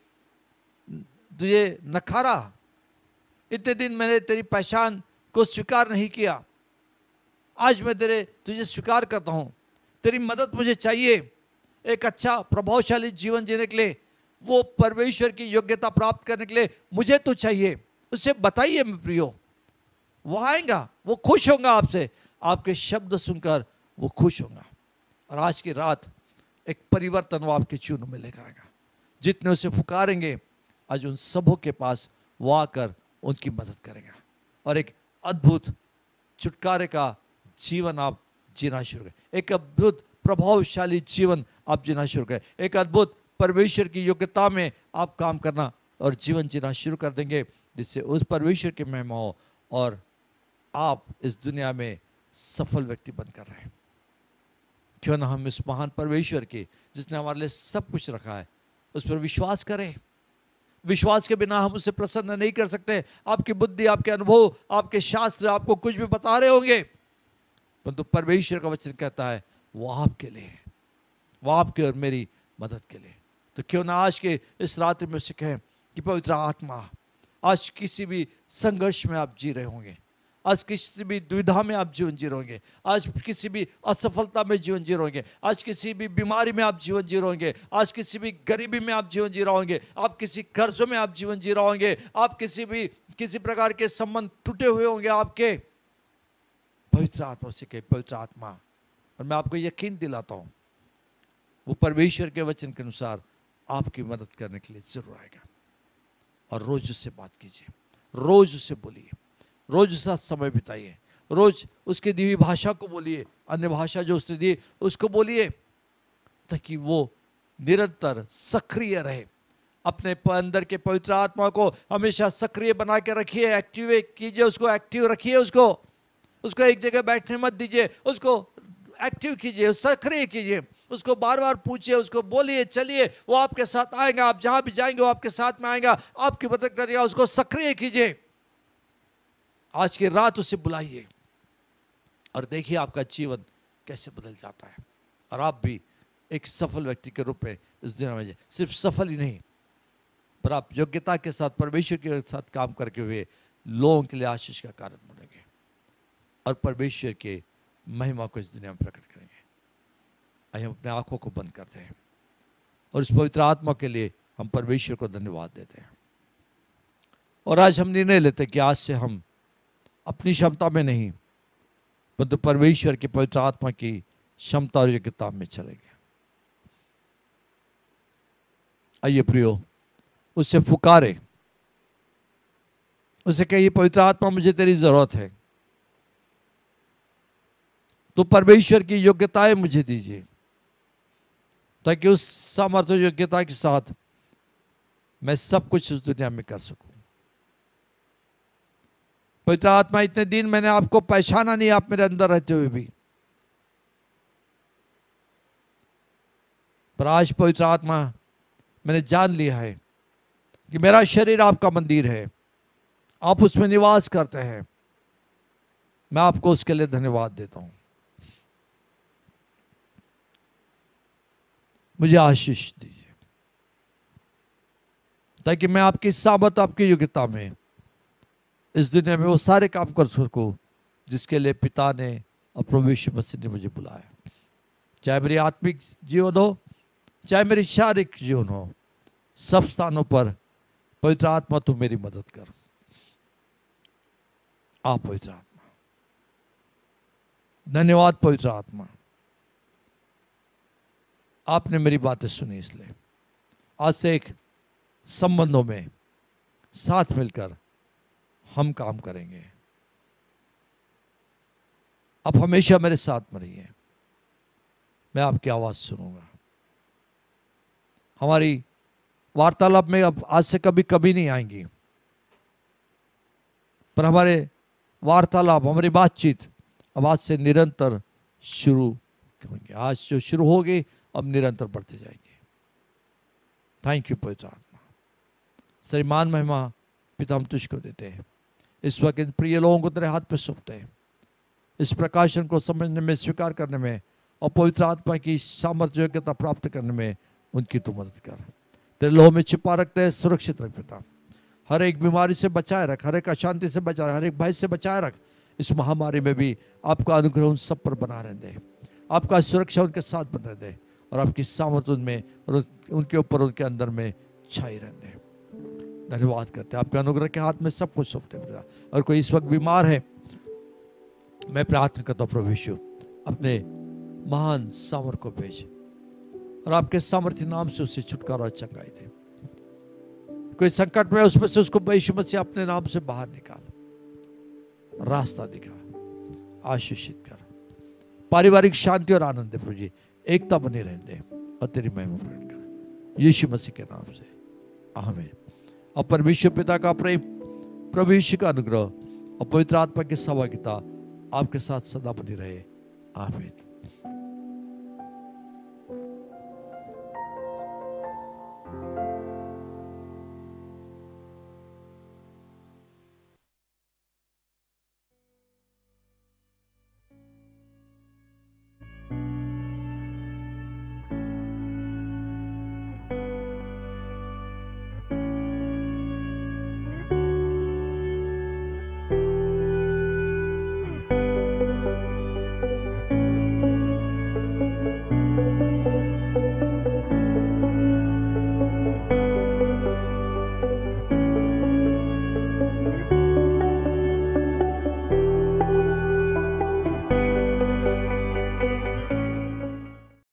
तुझे नकारा, इतने दिन मैंने तेरी पहचान को स्वीकार नहीं किया। आज मैं तुझे स्वीकार करता हूँ, तेरी मदद मुझे चाहिए एक अच्छा प्रभावशाली जीवन जीने के लिए, वो परमेश्वर की योग्यता प्राप्त करने के लिए मुझे तो चाहिए। उसे बताइए मैं प्रियो, वो आएगा, वो खुश होगा आपसे, आपके शब्द सुनकर वो खुश होगा। और आज की रात एक परिवर्तन वो आपके जीवन में लेकर आएगा। जितने उसे पुकारेंगे आज उन सबों के पास वो आकर उनकी मदद करेगा और एक अद्भुत छुटकारे का जीवन आप जीना शुरू करें, एक अद्भुत प्रभावशाली जीवन आप जीना शुरू करें, एक अद्भुत परमेश्वर की योग्यता में आप काम करना और जीवन जीना शुरू कर देंगे, जिससे उस परमेश्वर की महिमा हो और आप इस दुनिया में सफल व्यक्ति बनकर रहे। क्यों ना हम इस महान परमेश्वर के जिसने हमारे लिए सब कुछ रखा है उस पर विश्वास करें। विश्वास के बिना हम उससे प्रसन्न नहीं कर सकते। आपकी बुद्धि, आपके अनुभव, आपके शास्त्र आपको कुछ भी बता रहे होंगे, परंतु परमेश्वर का वचन कहता है वो आपके लिए है, वो आपके और मेरी मदद के लिए। तो क्यों ना आज के इस रात्रि में उसे कहें कि पवित्र आत्मा, आज किसी भी संघर्ष में आप जी रहे होंगे, आज किसी भी दुविधा में आप जीवन जी रहे होंगे, आज किसी भी असफलता में जीवन जी रहे होंगे, आज किसी भी बीमारी में आप जीवन जी रहे होंगे, आज किसी भी गरीबी में आप जीवन जी रहे होंगे, आप किसी कर्जों में आप जीवन जी रहे होंगे, आप किसी प्रकार के संबंध टूटे हुए होंगे आपके। पवित्र आत्मा से कहे पवित्र आत्मा, और मैं आपको यकीन दिलाता हूं वो परमेश्वर के वचन के अनुसार आपकी मदद करने के लिए जरूर आएगा। और रोज उससे बात कीजिए, रोज उससे बोलिए, रोज उसके साथ समय बिताइए, रोज उसकी दी हुई भाषा को बोलिए, अन्य भाषा जो उसने दी उसको बोलिए, ताकि वो निरंतर सक्रिय रहे। अपने अंदर के पवित्र आत्मा को हमेशा सक्रिय बना के रखिए, एक्टिवेट कीजिए उसको, एक्टिव रखिए उसको एक जगह बैठने मत दीजिए, उसको एक्टिव कीजिए, सक्रिय कीजिए, उसको बार बार पूछिए, उसको बोलिए, चलिए, वो आपके साथ आएगा, आप जहां भी जाएंगे वो आपके साथ में आएगा, आपकी मदद करेगा। उसको सक्रिय कीजिए, आज की रात उसे बुलाइए और देखिए आपका जीवन कैसे बदल जाता है। और आप भी एक सफल व्यक्ति के रूप में इस दुनिया में सिर्फ सफल ही नहीं, पर आप योग्यता के साथ परमेश्वर के साथ काम करके हुए लोगों के लिए आशीष का कारण बनेंगे और परमेश्वर के महिमा को इस दुनिया में प्रकट करेंगे। आइए हम अपने आंखों को बंद करते हैं और इस पवित्र आत्मा के लिए हम परमेश्वर को धन्यवाद देते हैं। और आज हम निर्णय लेते हैं कि आज से हम अपनी क्षमता में नहीं, परंतु परमेश्वर की पवित्र आत्मा की क्षमता और योग्यता में चलेंगे। आइए प्रियो, उससे पुकारे, उसे कहिए, पवित्र आत्मा मुझे तेरी जरूरत है, तो परमेश्वर की योग्यताएं मुझे दीजिए, ताकि उस सामर्थ्य योग्यता के साथ मैं सब कुछ इस दुनिया में कर सकूं। पवित्र आत्मा, इतने दिन मैंने आपको पहचाना नहीं, आप मेरे अंदर रहते हुए भी, पर आज पवित्र आत्मा मैंने जान लिया है कि मेरा शरीर आपका मंदिर है, आप उसमें निवास करते हैं। मैं आपको उसके लिए धन्यवाद देता हूं। मुझे आशीष दीजिए, ताकि मैं आपकी सामर्थ, आपकी योग्यता में इस दुनिया में वो सारे काम कर सकूं जिसके लिए पिता ने और प्रभु यीशु मसीह ने मुझे बुलाया। चाहे मेरी आत्मिक जीवन हो, चाहे मेरी शारीरिक जीवन हो, सब स्थानों पर पवित्र आत्मा तू मेरी मदद कर। आप पवित्र आत्मा, धन्यवाद पवित्र आत्मा, आपने मेरी बातें सुनी, इसलिए आज से एक संबंधों में साथ मिलकर हम काम करेंगे। आप हमेशा मेरे साथ में रहिए, मैं आपकी आवाज सुनूंगा। हमारी वार्तालाप में अब आज से कभी कभी नहीं आएंगी, पर हमारे वार्तालाप, हमारी बातचीत अब आज से निरंतर शुरू होंगे। आज जो शुरू होगी अब निरंतर बढ़ते जाएंगे। थैंक यू पवित्र आत्मा। श्रीमान महिमा पिता हम तुझको देते हैं। इस वक्त इन प्रिय लोगों को तेरे हाथ पे सौंपते हैं, इस प्रकाशन को समझने में, स्वीकार करने में और पवित्र आत्मा की सामर्थ्य योग्यता प्राप्त करने में उनकी तू मदद कर। तेरे लोह में छिपा रखते हैं, सुरक्षित रख पिता। हर एक बीमारी से बचाए रख, हर एक अशांति से बचाए रख, हर एक भय से बचाए रख। इस महामारी में भी आपका अनुग्रह उन सब पर बना रहने दे, आपका सुरक्षा उनके साथ बना दे और आपकी सामर्थ उनमें और उनके ऊपर, उनके अंदर में छाई रहने दे। धन्यवाद करते हैं, आपके अनुग्रह के हाथ में सब कुछ सौंपते हैं। और कोई इस वक्त बीमार है, मैं प्रार्थना करता हूँ प्रभु यीशु अपने महान सामर्थ को भेज और आपके सामर्थ्य नाम से उसे छुटकारा और चंगाई दे। कोई संकट में उसमें से उसको यीशु मसीह अपने नाम से बाहर निकाल, रास्ता दिखा, आशीषित कर। पारिवारिक शांति और आनंद दे प्रभु जी, एकता बनी रहने दे और तेरी महिमा प्रकट कर, यीशु मसीह के नाम से आमीन। और परमेश्वर पिता का प्रेम, प्रभु यीशु का अनुग्रह और पवित्र आत्मा की सहभागिता आपके साथ सदा बनी रहे। आमीन।